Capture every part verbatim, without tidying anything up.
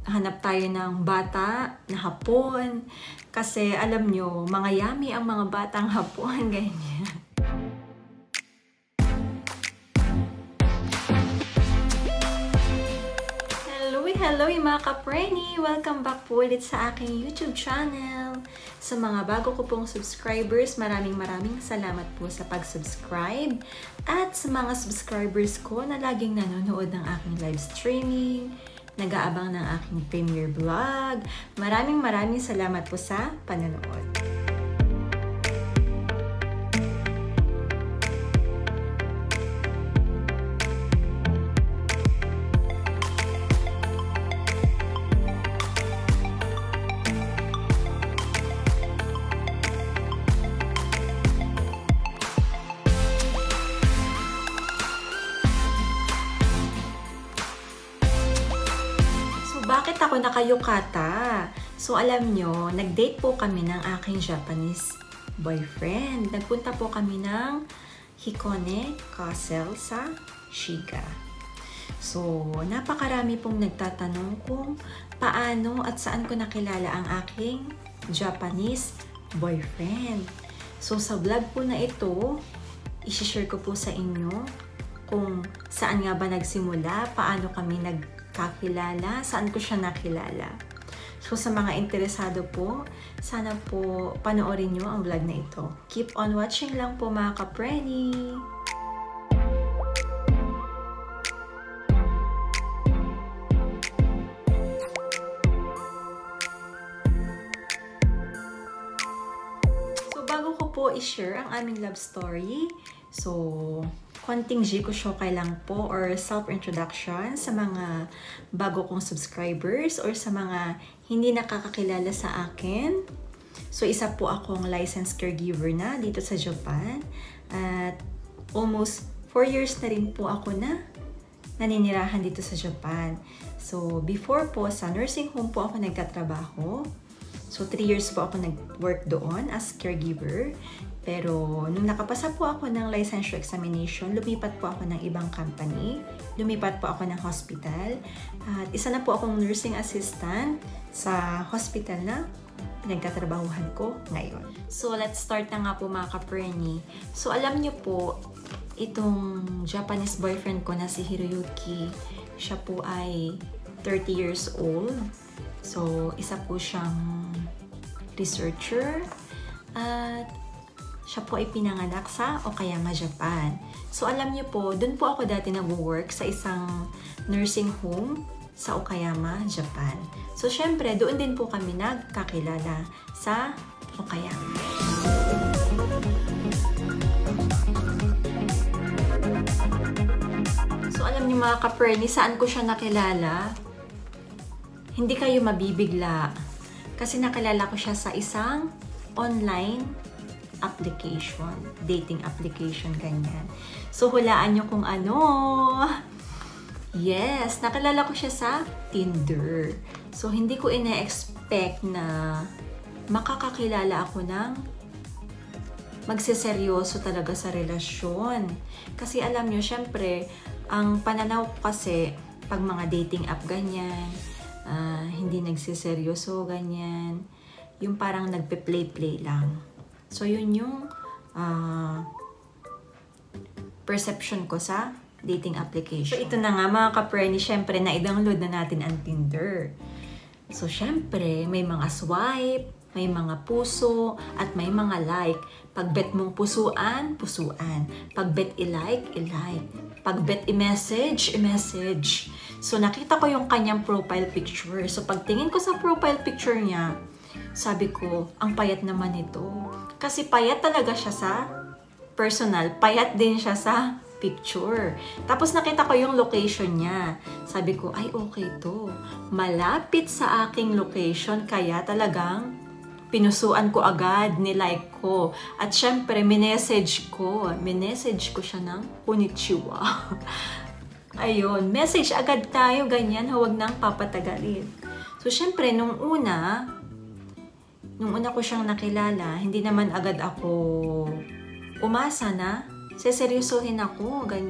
hanap tayo ng bata na Hapon. Kasi alam nyo, mga yummy ang mga batang Hapon, ganyan. Hello mga Ka Frenny! Welcome back po ulit sa aking YouTube channel. Sa mga bago ko pong subscribers, maraming maraming salamat po sa pag-subscribe. At sa mga subscribers ko na laging nanonood ng aking live streaming, nag-aabang ng aking premiere vlog, maraming maraming salamat po sa panonood. Bakit ako nakayukata? So, alam nyo, nag-date po kami ng aking Japanese boyfriend. Nagpunta po kami ng Hikone Castle sa Shiga. So, napakarami pong nagtatanong kung paano at saan ko nakilala ang aking Japanese boyfriend. So, sa vlog po na ito, i-share ko po sa inyo kung saan nga ba nagsimula, paano kami nagkakilala, saan ko siya nakilala. So sa mga interesado po, sana po panoorin nyo ang vlog na ito. Keep on watching lang po mga Ka Frenny! So bago ko po i-share ang aming love story, so konting jikushokai lang po or self-introduction sa mga bago kong subscribers or sa mga hindi nakakakilala sa akin. So, isa po akong licensed caregiver na dito sa Japan. At almost four years na rin po ako na naninirahan dito sa Japan. So, before po, sa nursing home po ako nagtatrabaho. So, three years po ako nag-work doon as caregiver. Pero, nung nakapasa po ako ng licensure examination, lumipat po ako ng ibang company. Lumipat po ako ng hospital. At isa na po akong nursing assistant sa hospital na pinagtatrabahuhan ko ngayon. So, let's start na nga po mga Ka Frenny. So, alam niyo po, itong Japanese boyfriend ko na si Hiroyuki, siya po ay thirty years old. So, isa po siyang researcher. At siya po ay pinanganak sa Okayama, Japan. So, alam niyo po, dun po ako dati nag-work sa isang nursing home sa Okayama, Japan. So, syempre, doon din po kami nagkakilala sa Okayama. So, alam niyo mga Ka Frenny, saan ko siya nakilala? Hindi kayo mabibigla. Kasi nakilala ko siya sa isang online application, dating application, ganyan. So, hulaan nyo kung ano. Yes, nakilala ko siya sa Tinder. So, hindi ko ina-expect na makakakilala ako ng magseseryoso talaga sa relasyon. Kasi alam nyo, syempre, ang pananaw ko kasi, pag mga dating app, ganyan, uh, hindi nagseseryoso, ganyan, yung parang nagpe-play-play lang. So, yun yung uh, perception ko sa dating application. So, ito na nga mga Ka Frenny, syempre, na-download na natin ang Tinder. So, syempre, may mga swipe, may mga puso, at may mga like. Pag bet mong pusuan, pusuan. Pag bet i-like, i-like. Pag bet i-message, i-message. So, nakita ko yung kanyang profile picture. So, pagtingin ko sa profile picture niya, sabi ko, ang payat naman ito. Kasi payat talaga siya sa personal. Payat din siya sa picture. Tapos nakita ko yung location niya. Sabi ko, ay okay to. Malapit sa aking location, kaya talagang pinusuan ko agad, nilike ko. At syempre, minessage ko. Minessage ko siya ng konnichiwa. Ayun, message agad tayo, ganyan. Huwag nang papatagalin. So, syempre, nung una, nung una ko siyang nakilala, hindi naman agad ako umasa na seseryosohin ako, ganyan.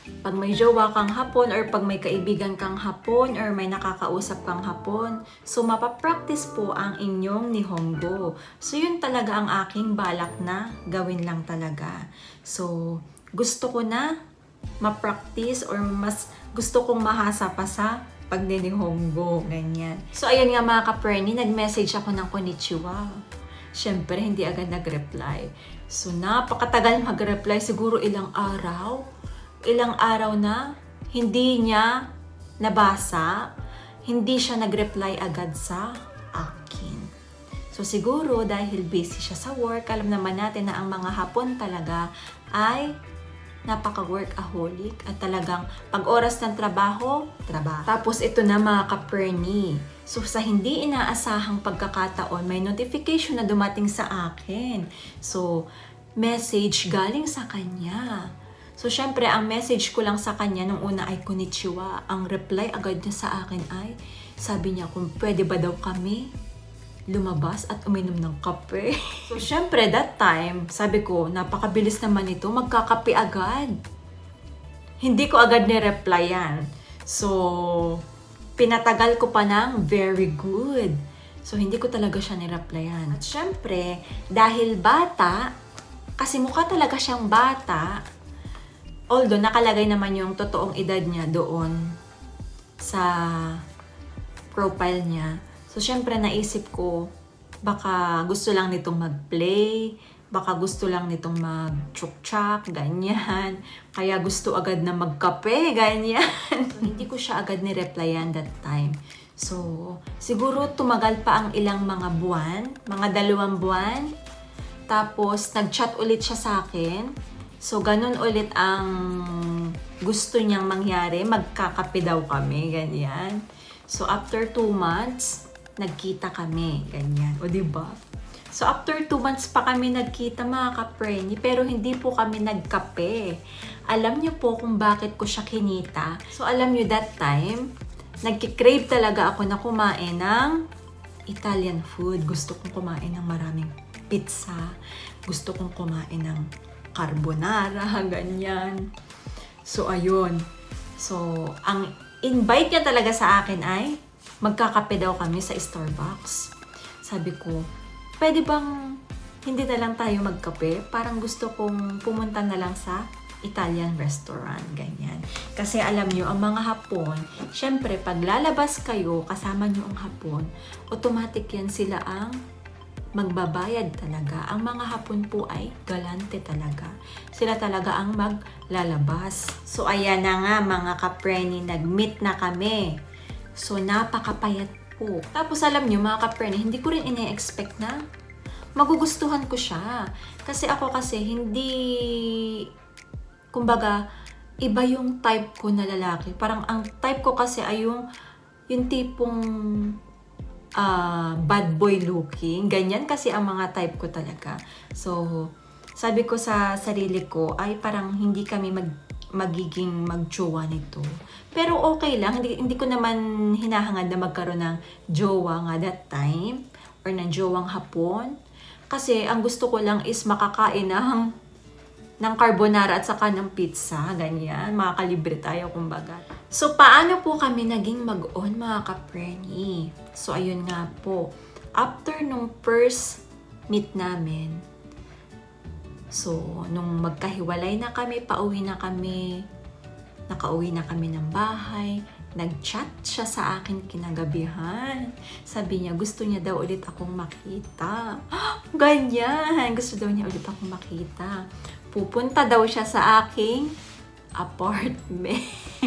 pag may jowa kang Hapon or pag may kaibigan kang Hapon or may nakakausap kang Hapon, so mapapractice po ang inyong Nihongo. So yun talaga ang aking balak na gawin lang talaga. So gusto ko na ma-practice or mas gusto kong mahasa pa sa pagninihongo, ganyan. So ayan nga mga Ka Frenny, nag-message ako ng konnichiwa. Siyempre, hindi agad nag-reply. So napakatagal mag-reply, siguro ilang araw. Ilang araw na hindi niya nabasa, hindi siya nag-reply agad sa akin. So siguro dahil busy siya sa work, alam naman natin na ang mga Hapon talaga ay napaka-workaholic at talagang pag oras ng trabaho, trabaho. Tapos ito na mga Ka Frenny. So sa hindi inaasahang pagkakataon, may notification na dumating sa akin. So message galing sa kanya. So, syempre, ang message ko lang sa kanya nung una ay konnichiwa. Ang reply agad niya sa akin ay, sabi niya kung pwede ba daw kami lumabas at uminom ng kape. So, syempre, that time, sabi ko, napakabilis naman ito, magkakape agad. Hindi ko agad ni-reply yan. So, pinatagal ko pa ng very good. So, hindi ko talaga siya ni-replyan. At syempre, dahil bata, kasi mukha talaga siyang bata, although nakalagay naman yung totoong edad niya doon sa profile niya. So, syempre naisip ko, baka gusto lang nitong mag-play, baka gusto lang nitong mag-chuk-chak, ganyan. Kaya gusto agad na magkape, ganyan. So, hindi ko siya agad ni-replyan that time. So, siguro tumagal pa ang ilang mga buwan, mga dalawang buwan. Tapos, nag-chat ulit siya sa akin. So, ganun ulit ang gusto niyang mangyari. Magkakape daw kami, ganyan. So, after two months, nagkita kami, ganyan. O, diba? So, after two months pa kami nagkita, mga Ka Frenny, pero hindi po kami nagkape. Alam niyo po kung bakit ko siya kinita. So, alam niyo that time, nagkikrave talaga ako na kumain ng Italian food. Gusto kong kumain ng maraming pizza. Gusto kong kumain ng carbonara, ganyan. So, ayun. So, ang invite niya talaga sa akin ay magkakape daw kami sa Starbucks. Sabi ko, pwede bang hindi na lang tayo magkape? Parang gusto kong pumunta na lang sa Italian restaurant, ganyan. Kasi alam nyo, ang mga Hapon, syempre, pag lalabas kayo, kasama nyo ang Hapon, automatic yan sila ang magbabayad talaga. Ang mga Hapon po ay galante talaga. Sila talaga ang maglalabas. So, ayan na nga mga Ka Frenny, nag-meet na kami. So, napakapayat po. Tapos, alam nyo mga Ka Frenny, hindi ko rin ine-expect na magugustuhan ko siya. Kasi ako kasi hindi, kumbaga, iba yung type ko na lalaki. Parang ang type ko kasi ay yung, yung tipong Uh, bad boy looking. Ganyan kasi ang mga type ko talaga. So, sabi ko sa sarili ko, ay parang hindi kami mag, magiging magjowa nito. Pero okay lang. Hindi, hindi ko naman hinahangad na magkaroon ng jowa nga that time. Or ng jowang Hapon. Kasi ang gusto ko lang is makakain ng, ng carbonara at saka ng pizza. Ganyan. Makakalibre tayo kumbaga. So, paano po kami naging mag-on mga Ka Frenny? So, ayun nga po. After nung first meet namin, so, nung magkahiwalay na kami, pauwi na kami, nakauwi na kami ng bahay, nag-chat siya sa akin kinagabihan. Sabi niya, gusto niya daw ulit akong makita. Ganyan! Gusto daw niya ulit akong makita. Pupunta daw siya sa aking apartment.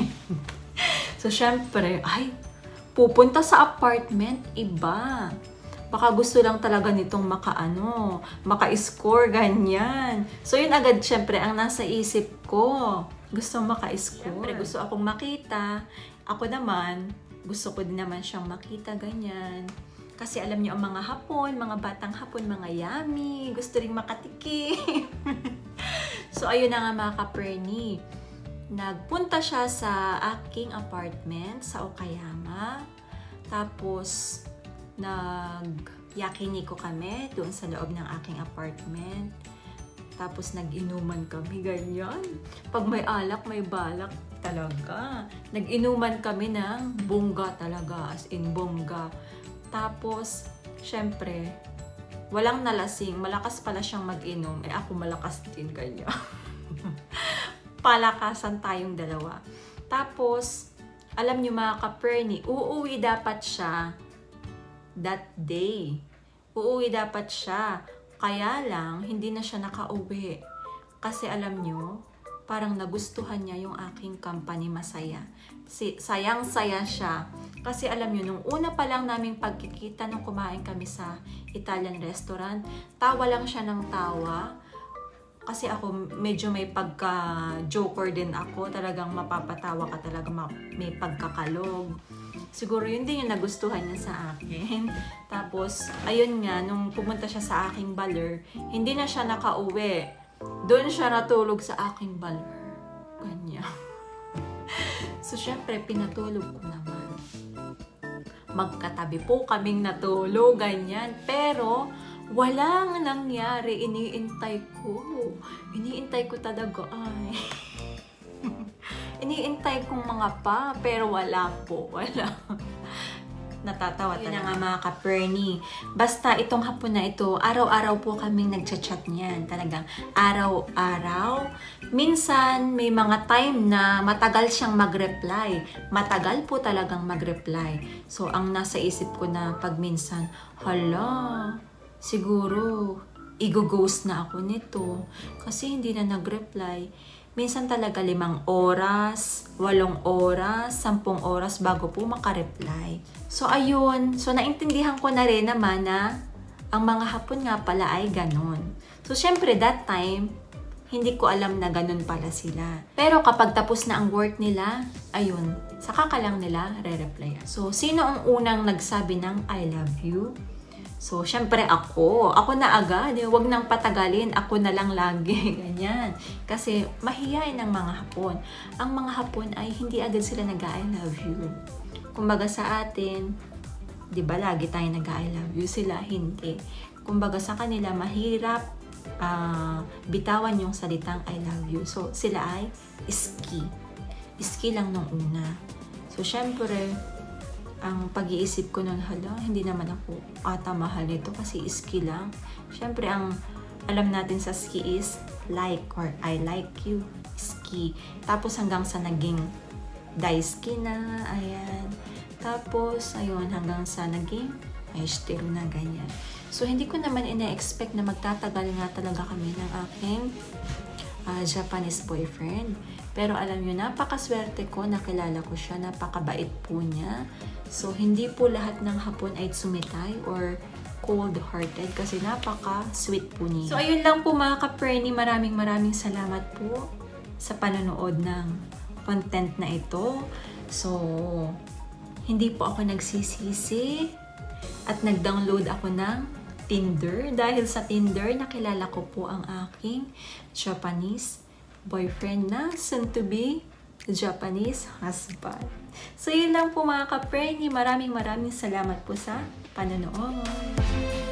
So, syempre, ay, pupunta sa apartment, iba. Baka gusto lang talaga nitong makaano, maka-score, ganyan. So, yun agad, syempre, ang nasa isip ko. Gusto maka-score. Syempre, gusto akong makita. Ako naman, gusto ko din naman siyang makita, ganyan. Kasi alam niyo, ang mga Hapon, mga batang Hapon, mga yummy, gusto rin makatikim. So, ayun na nga mga Ka Frenny. Nagpunta siya sa aking apartment sa Okayama. Tapos, nag-yakiniko kami doon sa loob ng aking apartment. Tapos nag-inuman kami, ganyan. Pag may alak, may balak talaga. Nag-inuman kami ng bongga talaga, as in bongga. Tapos, syempre, walang nalasing. Malakas pala siyang mag-inom. Eh ako malakas din, ganyan. Palakasan tayong dalawa. Tapos, alam niyo mga Ka Frenny, uuwi dapat siya that day. Uuwi dapat siya. Kaya lang, hindi na siya nakauwi. Kasi alam nyo, parang nagustuhan niya yung aking company, masaya. Si, sayang-saya siya. Kasi alam nyo, nung una pa lang naming pagkikita nung kumain kami sa Italian restaurant, tawa lang siya ng tawa. Kasi ako, medyo may pagka-joker din ako. Talagang mapapatawa ka talaga, may pagkakalog. Siguro yun din yung nagustuhan niya sa akin. Tapos, ayun nga, nung pumunta siya sa aking baler, hindi na siya nakauwi. Doon siya natulog sa aking baler. Ganyan. So, syempre, pinatulog ko naman. Magkatabi po kaming natulog, ganyan. Pero, walang nangyari. Iniintay ko. Iniintay ko talaga, ay. Iniintay kong mga pa, pero wala po, wala. Natatawa talaga. Yun na nga mga Ka Frenny. Basta itong hapon na ito, araw-araw po kaming nagchat-chat niyan. Talagang araw-araw. Minsan, may mga time na matagal siyang mag-reply. Matagal po talagang mag-reply. So, ang nasa isip ko na pag minsan, hala, siguro, i-ghost na ako nito. Kasi hindi na nag-reply. Minsan talaga limang oras, walong oras, sampung oras bago po makareply. So, ayun. So, naintindihan ko na rin naman na ang mga hapon nga pala ay ganon. So, syempre, that time, hindi ko alam na ganon pala sila. Pero kapag tapos na ang work nila, ayun, saka ka lang nila re-replyan. So, sino ang unang nagsabi ng I love you? So, syempre ako. Ako na agad. Huwag nang patagalin. Ako na lang lagi. Ganyan. Kasi, mahihain ang mga Hapon. Ang mga Hapon ay hindi agad sila nag-I love you. Kumbaga sa atin, di ba lagi tayo nag-I love you? Sila, hindi. Kumbaga sa kanila, mahirap uh, bitawan yung salitang I love you. So, sila ay iski. Iski lang nung una. So, syempre, ang pag-iisip ko nun, hala, hindi naman ako ata mahal nito kasi iski lang. Siyempre, ang alam natin sa ski is like or I like you, ski. Tapos hanggang sa naging daiski na, ayan. Tapos, ayun, hanggang sa naging aishiteru na, ganyan. So, hindi ko naman ina-expect na magtatagal nga talaga kami ng aking uh, Japanese boyfriend. Pero alam nyo, napakaswerte ko, nakilala ko siya, napakabait po niya. So, hindi po lahat ng Hapon ay tsumitay or cold-hearted kasi napaka-sweet po niya. So, ayun lang po mga Ka Frenny. Maraming maraming salamat po sa panonood ng content na ito. So, hindi po ako nagsisisi at nag-download ako ng Tinder. Dahil sa Tinder, nakilala ko po ang aking Japanese boyfriend na soon-to-be Japanese husband. So, yun lang po mga Ka Frenny. Maraming maraming salamat po sa panonood.